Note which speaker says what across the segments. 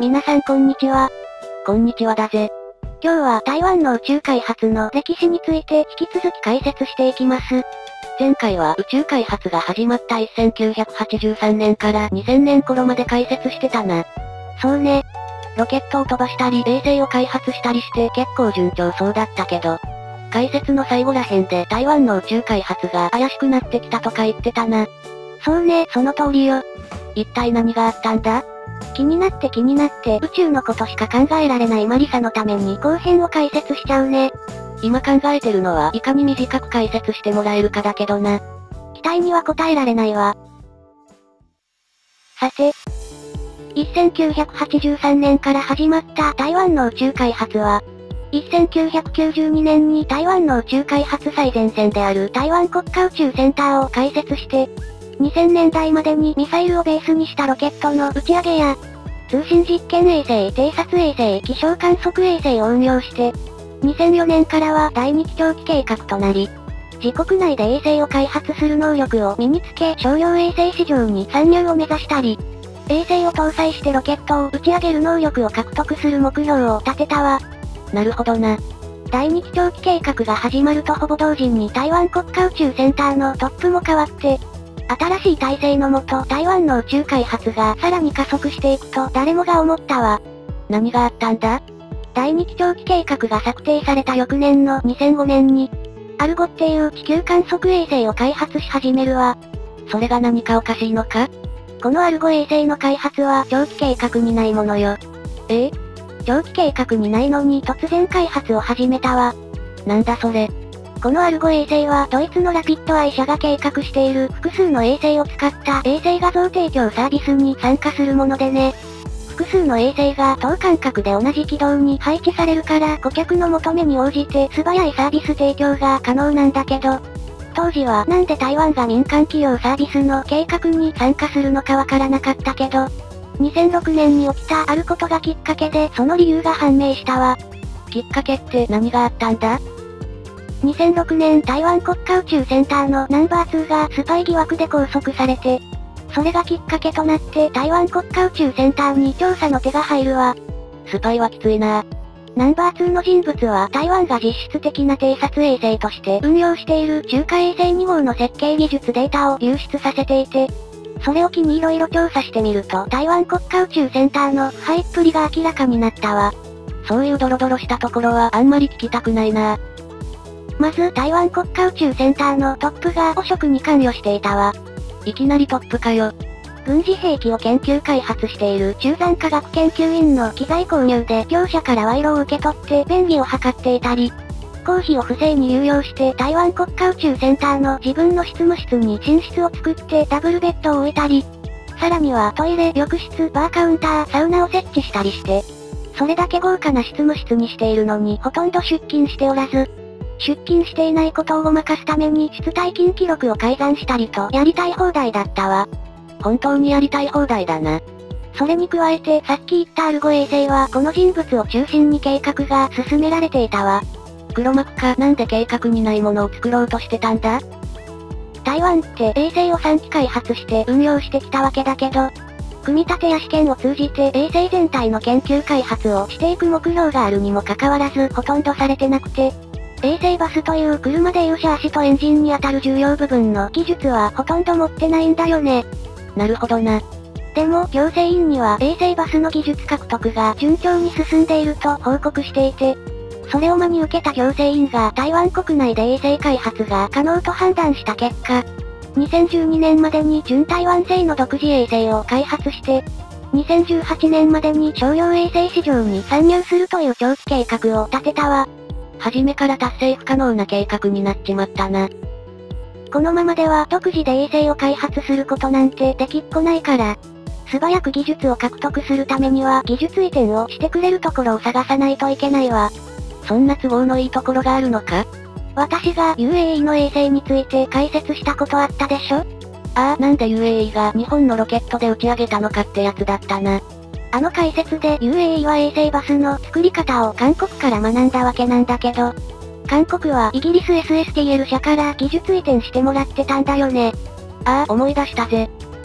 Speaker 1: 皆さんこんにちは。
Speaker 2: こんにちはだぜ。
Speaker 1: 今日は台湾の宇宙開発の歴史について引き続き解説していきます。
Speaker 2: 前回は宇宙開発が始まった1983年から2000年頃まで解説してたな。
Speaker 1: そうね。
Speaker 2: ロケットを飛ばしたり衛星を開発したりして結構順調そうだったけど、解説の最後ら辺で台湾の宇宙開発が怪しくなってきたとか言ってたな。
Speaker 1: そうね、その通りよ。
Speaker 2: 一体何があったんだ？
Speaker 1: 気になって宇宙のことしか考えられないマリサのために後編を解説しちゃうね。
Speaker 2: 今考えてるのはいかに短く解説してもらえるかだけどな。
Speaker 1: 期待には応えられないわ。さて、1983年から始まった台湾の宇宙開発は、1992年に台湾の宇宙開発最前線である台湾国家宇宙センターを開設して、2000年代までにミサイルをベースにしたロケットの打ち上げや、通信実験衛星、偵察衛星、気象観測衛星を運用して、2004年からは第2期長期計画となり、自国内で衛星を開発する能力を身につけ商用衛星市場に参入を目指したり、衛星を搭載してロケットを打ち上げる能力を獲得する目標を立てたわ。
Speaker 2: なるほどな。
Speaker 1: 第2期長期計画が始まるとほぼ同時に台湾国家宇宙センターのトップも変わって、新しい体制のもと台湾の宇宙開発がさらに加速していくと誰もが思ったわ。
Speaker 2: 何があったんだ？
Speaker 1: 第2期長期計画が策定された翌年の2005年に、アルゴっていう地球観測衛星を開発し始めるわ。
Speaker 2: それが何かおかしいのか？
Speaker 1: このアルゴ衛星の開発は長期計画にないものよ。長期計画にないのに突然開発を始めたわ。
Speaker 2: なんだそれ。
Speaker 1: このアルゴ衛星はドイツのラピッドアイ社が計画している複数の衛星を使った衛星画像提供サービスに参加するものでね。複数の衛星が等間隔で同じ軌道に配置されるから顧客の求めに応じて素早いサービス提供が可能なんだけど、当時はなんで台湾が民間企業サービスの計画に参加するのかわからなかったけど、2006年に起きたあることがきっかけでその理由が判明したわ。
Speaker 2: きっかけって何があったんだ
Speaker 1: ？2006年台湾国家宇宙センターのナンバー2がスパイ疑惑で拘束されて、それがきっかけとなって台湾国家宇宙センターに調査の手が入るわ。
Speaker 2: スパイはきついな。
Speaker 1: ナンバー2の人物は台湾が実質的な偵察衛星として運用している中華衛星2号の設計技術データを流出させていて、それを機に色々調査してみると台湾国家宇宙センターの腐敗っぷりが明らかになったわ。
Speaker 2: そういうドロドロしたところはあんまり聞きたくないな。
Speaker 1: まず台湾国家宇宙センターのトップが汚職に関与していたわ。
Speaker 2: いきなりトップかよ。
Speaker 1: 軍事兵器を研究開発している中山科学研究員の機材購入で業者から賄賂を受け取って便宜を図っていたり、公費を不正に流用して台湾国家宇宙センターの自分の執務室に寝室を作ってダブルベッドを置いたり、さらにはトイレ、浴室、バーカウンター、サウナを設置したりして、それだけ豪華な執務室にしているのにほとんど出勤しておらず、出勤していないことをごまかすために出退勤記録を改ざんしたりとやりたい放題だったわ。
Speaker 2: 本当にやりたい放題だな。
Speaker 1: それに加えてさっき言ったアルゴ衛星はこの人物を中心に計画が進められていたわ。
Speaker 2: 黒幕かなんで計画にないものを作ろうとしてたんだ？
Speaker 1: 台湾って衛星を3機開発して運用してきたわけだけど、組み立てや試験を通じて衛星全体の研究開発をしていく目標があるにもかかわらずほとんどされてなくて、衛星バスという車でいうシャーシとエンジンに当たる重要部分の技術はほとんど持ってないんだよね。
Speaker 2: なるほどな。
Speaker 1: でも行政院には衛星バスの技術獲得が順調に進んでいると報告していて、それを真に受けた行政院が台湾国内で衛星開発が可能と判断した結果、2012年までに純台湾製の独自衛星を開発して、2018年までに商用衛星市場に参入するという長期計画を立てたわ。
Speaker 2: 初めから達成不可能な計画になっちまったな。
Speaker 1: このままでは独自で衛星を開発することなんてできっこないから、素早く技術を獲得するためには技術移転をしてくれるところを探さないといけないわ。
Speaker 2: そんな都合のいいところがあるのか？
Speaker 1: 私が UAE の衛星について解説したことあったでしょ？
Speaker 2: ああ、なんで UAE が日本のロケットで打ち上げたのかってやつだったな。
Speaker 1: あの解説で UAE は衛星バスの作り方を韓国から学んだわけなんだけど、韓国はイギリス SSTL 社から技術移転してもらってたんだよね。
Speaker 2: ああ、思い出したぜ。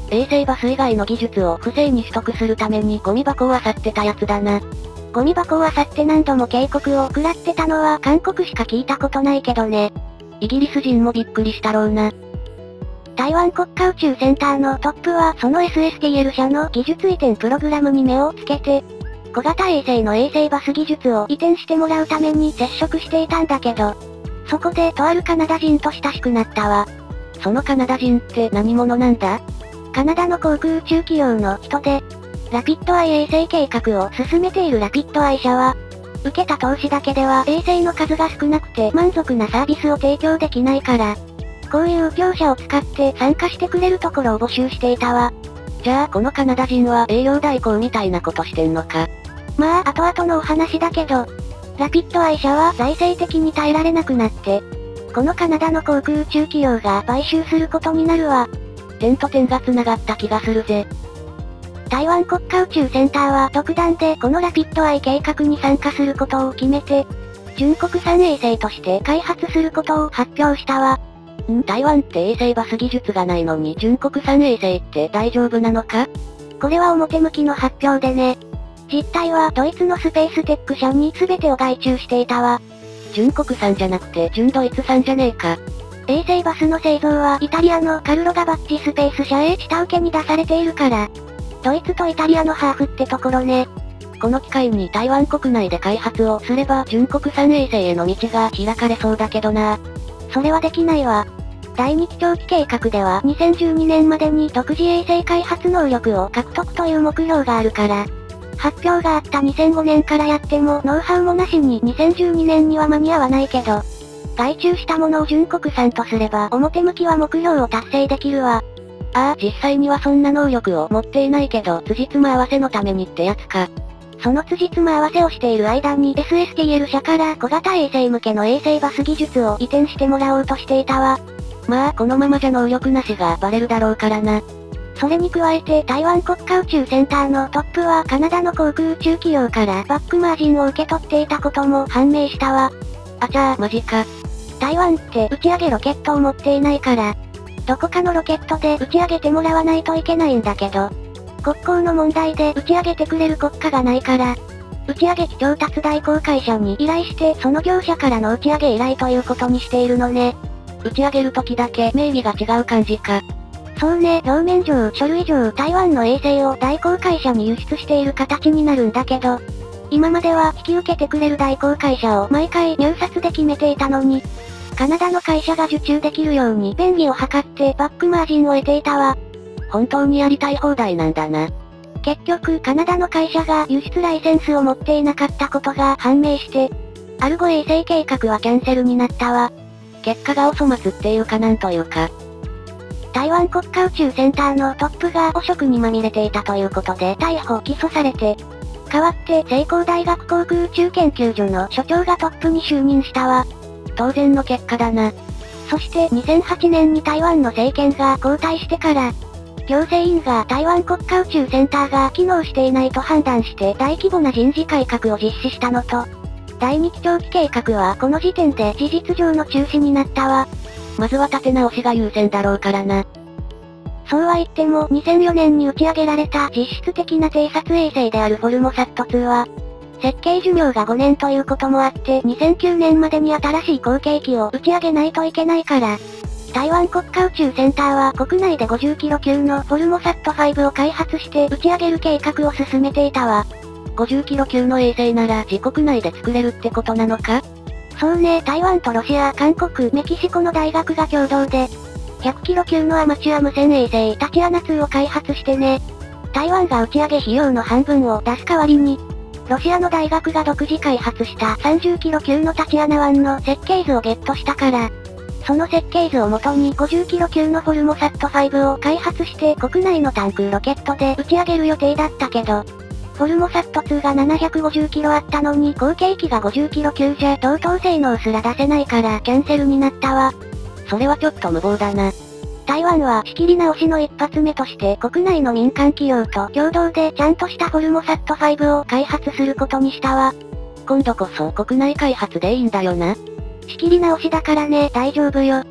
Speaker 2: 衛星バス以外の技術を不正に取得するためにゴミ箱を漁ってたやつだな。
Speaker 1: ゴミ箱を漁って何度も警告を食らってたのは韓国しか聞いたことないけどね。
Speaker 2: イギリス人もびっくりしたろうな。
Speaker 1: 台湾国家宇宙センターのトップはその SSTL 社の技術移転プログラムに目をつけて、小型衛星の衛星バス技術を移転してもらうために接触していたんだけど、そこでとあるカナダ人と親しくなったわ。
Speaker 2: そのカナダ人って何者なんだ？
Speaker 1: カナダの航空宇宙企業の人で、ラピッドアイ衛星計画を進めているラピッドアイ社は、受けた投資だけでは衛星の数が少なくて満足なサービスを提供できないから、こういう業者を使って参加してくれるところを募集していたわ。
Speaker 2: じゃあこのカナダ人は営業代行みたいなことしてんのか？
Speaker 1: まあ後々のお話だけど、ラピッドアイ社は財政的に耐えられなくなって、このカナダの航空宇宙企業が買収することになるわ。
Speaker 2: 点と点が繋がった気がするぜ。
Speaker 1: 台湾国家宇宙センターは独断でこのラピッドアイ計画に参加することを決めて、純国産衛星として開発することを発表したわ。
Speaker 2: 台湾って衛星バス技術がないのに純国産衛星って大丈夫なのか？
Speaker 1: これは表向きの発表でね。実態はドイツのスペーステック社に全てを外注していたわ。
Speaker 2: 純国産じゃなくて純ドイツ産じゃねえか。
Speaker 1: 衛星バスの製造はイタリアのカルロガバッチスペース社へ下請けに出されているから、ドイツとイタリアのハーフってところね。
Speaker 2: この機会に台湾国内で開発をすれば純国産衛星への道が開かれそうだけどな。
Speaker 1: それはできないわ。第2期長期計画では2012年までに独自衛星開発能力を獲得という目標があるから、発表があった2005年からやってもノウハウもなしに2012年には間に合わないけど、外注したものを純国産とすれば表向きは目標を達成できるわ。
Speaker 2: ああ、実際にはそんな能力を持っていないけど辻褄合わせのためにってやつか。
Speaker 1: その辻褄合わせをしている間に SSTL 社から小型衛星向けの衛星バス技術を移転してもらおうとしていたわ。
Speaker 2: まあこのままじゃ能力なしがバレるだろうからな。
Speaker 1: それに加えて台湾国家宇宙センターのトップはカナダの航空宇宙企業からバックマージンを受け取っていたことも判明したわ。
Speaker 2: あちゃーマジか。
Speaker 1: 台湾って打ち上げロケットを持っていないから、どこかのロケットで打ち上げてもらわないといけないんだけど、国交の問題で打ち上げてくれる国家がないから、打ち上げ機調達代行会社に依頼してその業者からの打ち上げ依頼ということにしているのね。
Speaker 2: 打ち上げる時だけ名義が違う感じか。
Speaker 1: そうね、表面上、書類上、台湾の衛星を代行会社に輸出している形になるんだけど、今までは引き受けてくれる代行会社を毎回入札で決めていたのに、カナダの会社が受注できるように便宜を図ってバックマージンを得ていたわ。
Speaker 2: 本当にやりたい放題なんだな。
Speaker 1: 結局、カナダの会社が輸出ライセンスを持っていなかったことが判明して、アルゴ衛星計画はキャンセルになったわ。
Speaker 2: 結果がお粗末っていうかなんというか。
Speaker 1: 台湾国家宇宙センターのトップが汚職にまみれていたということで逮捕・起訴されて、代わって成功大学航空宇宙研究所の所長がトップに就任したわ。
Speaker 2: 当然の結果だな。
Speaker 1: そして2008年に台湾の政権が交代してから、行政院が台湾国家宇宙センターが機能していないと判断して大規模な人事改革を実施したのと、第2期長期計画はこの時点で事実上の中止になったわ。
Speaker 2: まずは立て直しが優先だろうからな。
Speaker 1: そうは言っても2004年に打ち上げられた実質的な偵察衛星であるフォルモサット2は、設計寿命が5年ということもあって2009年までに新しい後継機を打ち上げないといけないから、台湾国家宇宙センターは国内で50キロ級のフォルモサット5を開発して打ち上げる計画を進めていたわ。
Speaker 2: 50キロ級の衛星なら自国内で作れるってことなのか？
Speaker 1: そうね、台湾とロシア、韓国、メキシコの大学が共同で、100キロ級のアマチュア無線衛星タチアナ2を開発してね。台湾が打ち上げ費用の半分を出す代わりに、ロシアの大学が独自開発した30キロ級のタチアナ1の設計図をゲットしたから、その設計図をもとに50キロ級のフォルモサット5を開発して国内のタンクロケットで打ち上げる予定だったけど、フォルモサット2が750キロあったのに後継機が50キロ級じゃ同等性能すら出せないからキャンセルになったわ。
Speaker 2: それはちょっと無謀だな。
Speaker 1: 台湾は仕切り直しの一発目として国内の民間企業と共同でちゃんとしたフォルモサット5を開発することにしたわ。
Speaker 2: 今度こそ国内開発でいいんだよな。
Speaker 1: 仕切り直しだからね、大丈夫よ。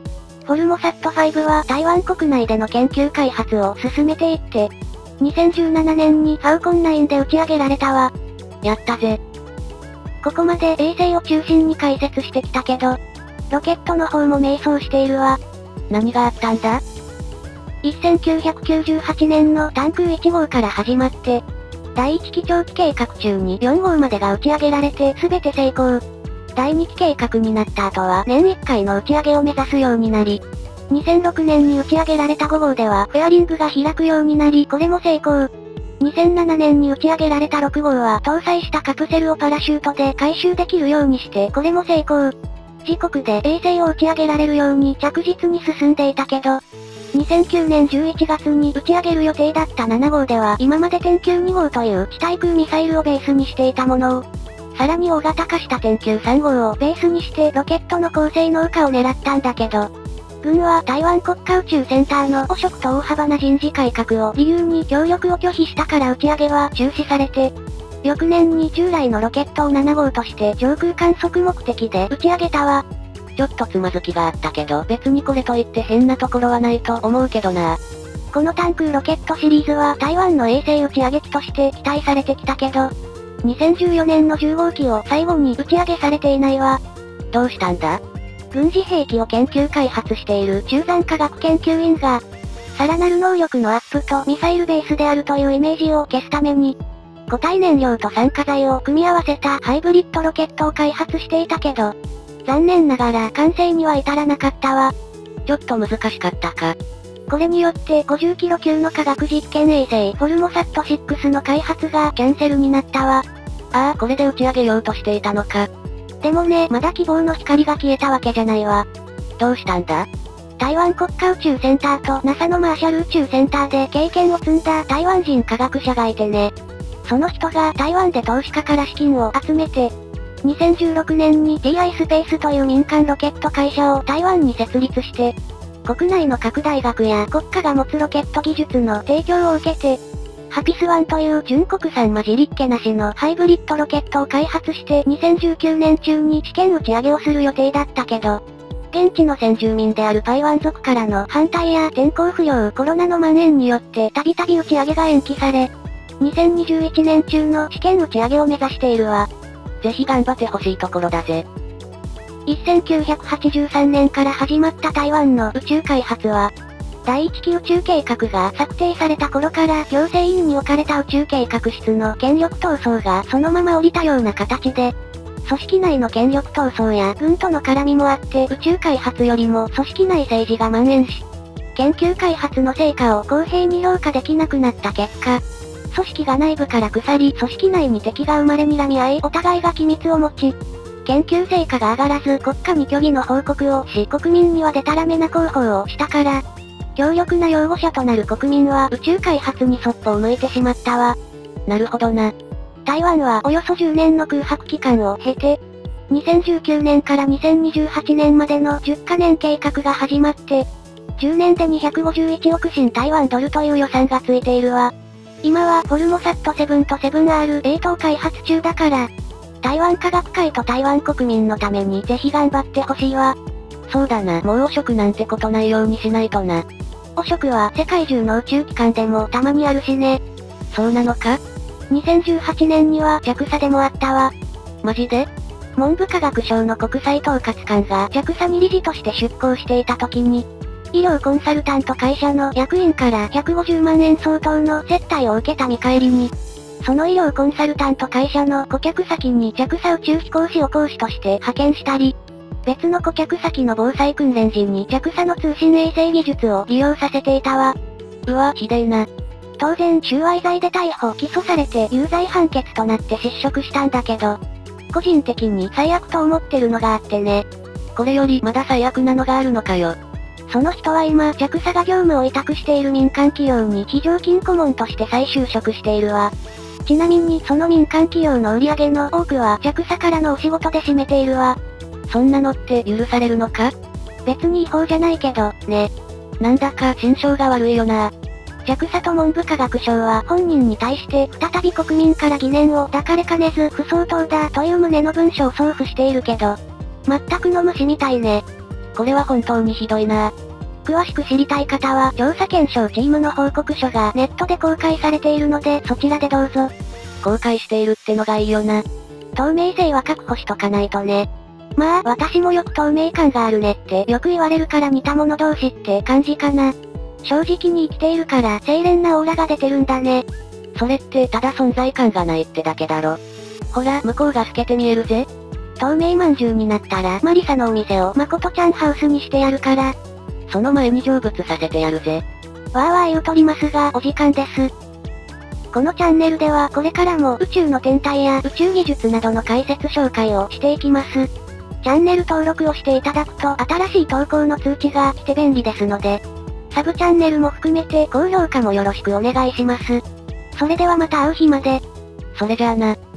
Speaker 1: フォルモサット5は台湾国内での研究開発を進めていって、2017年にファウコン9で打ち上げられたわ。
Speaker 2: やったぜ。
Speaker 1: ここまで衛星を中心に解説してきたけど、ロケットの方も迷走しているわ。
Speaker 2: 何があったんだ？
Speaker 1: 1998年のタンク1号から始まって、第1期長期計画中に4号までが打ち上げられて全て成功。第2期計画になった後は年1回の打ち上げを目指すようになり、2006年に打ち上げられた5号ではフェアリングが開くようになりこれも成功。2007年に打ち上げられた6号は搭載したカプセルをパラシュートで回収できるようにしてこれも成功。自国で衛星を打ち上げられるように着実に進んでいたけど、2009年11月に打ち上げる予定だった7号では今まで天宮2号という地対空ミサイルをベースにしていたものを、さらに大型化した天宮3号をベースにしてロケットの高性能化を狙ったんだけど、軍は台湾国家宇宙センターの汚職と大幅な人事改革を理由に協力を拒否したから打ち上げは中止されて、翌年に従来のロケットを7号として上空観測目的で打ち上げたわ。
Speaker 2: ちょっとつまずきがあったけど別にこれといって変なところはないと思うけどな。
Speaker 1: このタンクロケットシリーズは台湾の衛星打ち上げ機として期待されてきたけど、2014年の10号機を最後に打ち上げされていないわ。
Speaker 2: どうしたんだ？
Speaker 1: 軍事兵器を研究開発している中山科学研究員が、さらなる能力のアップとミサイルベースであるというイメージを消すために、固体燃料と酸化剤を組み合わせたハイブリッドロケットを開発していたけど、残念ながら完成には至らなかったわ。
Speaker 2: ちょっと難しかったか。
Speaker 1: これによって50キロ級の科学実験衛星フォルモサット6の開発がキャンセルになったわ。
Speaker 2: ああ、これで打ち上げようとしていたのか。
Speaker 1: でもね、まだ希望の光が消えたわけじゃないわ。
Speaker 2: どうしたんだ？
Speaker 1: 台湾国家宇宙センターと NASA のマーシャル宇宙センターで経験を積んだ台湾人科学者がいてね。その人が台湾で投資家から資金を集めて、2016年に GI スペースという民間ロケット会社を台湾に設立して、国内の各大学や国家が持つロケット技術の提供を受けて、ハピス1という純国産混じりっけなしのハイブリッドロケットを開発して2019年中に試験打ち上げをする予定だったけど、現地の先住民であるパイワン族からの反対や天候不良コロナの蔓延によってたびたび打ち上げが延期され、2021年中の試験打ち上げを目指しているわ。
Speaker 2: ぜひ頑張ってほしいところだぜ。
Speaker 1: 1983年から始まった台湾の宇宙開発は、第一期宇宙計画が策定された頃から行政院に置かれた宇宙計画室の権力闘争がそのまま降りたような形で、組織内の権力闘争や軍との絡みもあって宇宙開発よりも組織内政治が蔓延し、研究開発の成果を公平に評価できなくなった結果、組織が内部から腐り組織内に敵が生まれ睨み合いお互いが機密を持ち、研究成果が上がらず国家に虚偽の報告をし国民にはデタラメな広報をしたから、強力な擁護者となる国民は宇宙開発にそっぽを向いてしまったわ。
Speaker 2: なるほどな。
Speaker 1: 台湾はおよそ10年の空白期間を経て、2019年から2028年までの10カ年計画が始まって、10年で251億新台湾ドルという予算がついているわ。今はフォルモサット7と 7R8 を開発中だから、台湾科学界と台湾国民のためにぜひ頑張ってほしいわ。
Speaker 2: そうだな、もう汚職なんてことないようにしないとな。
Speaker 1: 汚職は世界中の宇宙機関でもたまにあるしね。
Speaker 2: そうなのか？
Speaker 1: 2018年には JAXA でもあったわ。
Speaker 2: マジで？
Speaker 1: 文部科学省の国際統括官が JAXA に理事として出向していた時に、医療コンサルタント会社の役員から150万円相当の接待を受けた見返りに、その医療コンサルタント会社の顧客先に JAXA 宇宙飛行士を講師として派遣したり、別の顧客先の防災訓練時に JAXA の通信衛星技術を利用させていたわ。
Speaker 2: うわ、ひでえな。
Speaker 1: 当然収賄罪で逮捕・起訴されて有罪判決となって失職したんだけど、個人的に最悪と思ってるのがあってね。
Speaker 2: これよりまだ最悪なのがあるのかよ。
Speaker 1: その人は今 JAXA が業務を委託している民間企業に非常勤顧問として再就職しているわ。ちなみにその民間企業の売り上げの多くは JAXA からのお仕事で占めているわ。
Speaker 2: そんなのって許されるのか？
Speaker 1: 別に違法じゃないけど、ね。
Speaker 2: なんだか心象が悪いよな。
Speaker 1: JAXA と文部科学省は本人に対して再び国民から疑念を抱かれかねず不相当だという旨の文書を送付しているけど、全くの無視みたいね。
Speaker 2: これは本当にひどいな。
Speaker 1: 詳しく知りたい方は調査検証チームの報告書がネットで公開されているのでそちらでどうぞ。
Speaker 2: 公開しているってのがいいよな。
Speaker 1: 透明性は確保しとかないとね。まあ私もよく透明感があるねってよく言われるから似た者同士って感じかな。正直に生きているから清廉なオーラが出てるんだね。
Speaker 2: それってただ存在感がないってだけだろ。ほら向こうが透けて見えるぜ。
Speaker 1: 透明まんじゅうになったらマリサのお店をまことちゃんハウスにしてやるから。
Speaker 2: その前に成仏させてやるぜ。
Speaker 1: わーわー言うとりますがお時間です。このチャンネルではこれからも宇宙の天体や宇宙技術などの解説紹介をしていきます。チャンネル登録をしていただくと新しい投稿の通知が来て便利ですので、サブチャンネルも含めて高評価もよろしくお願いします。それではまた会う日まで。
Speaker 2: それじゃあな。